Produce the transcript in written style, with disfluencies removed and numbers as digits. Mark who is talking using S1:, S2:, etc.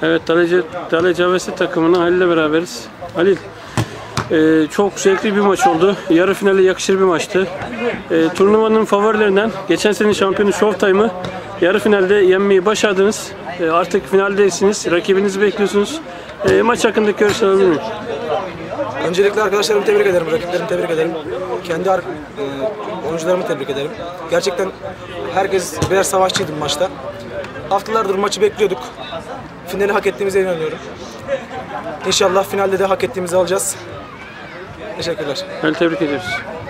S1: Evet, Dale Cavesi takımının Halil'le beraberiz. Halil, çok zevkli bir maç oldu. Yarı finale yakışır bir maçtı. Turnuvanın favorilerinden geçen sene şampiyonu Showtime'ı yarı finalde yenmeyi başardınız. Artık finaldesiniz. Rakibinizi bekliyorsunuz. Maç hakkındaki görüşler alabilir miyim?
S2: Öncelikle arkadaşlarımı tebrik ederim, rakiplerimi tebrik ederim. Kendi oyuncularımı tebrik ederim. Gerçekten herkes birer savaşçıydı maçta. Haftalardır maçı bekliyorduk. Finali hak ettiğimize inanıyorum. İnşallah finalde de hak ettiğimizi alacağız. Teşekkürler.
S1: Ben tebrik ediyoruz.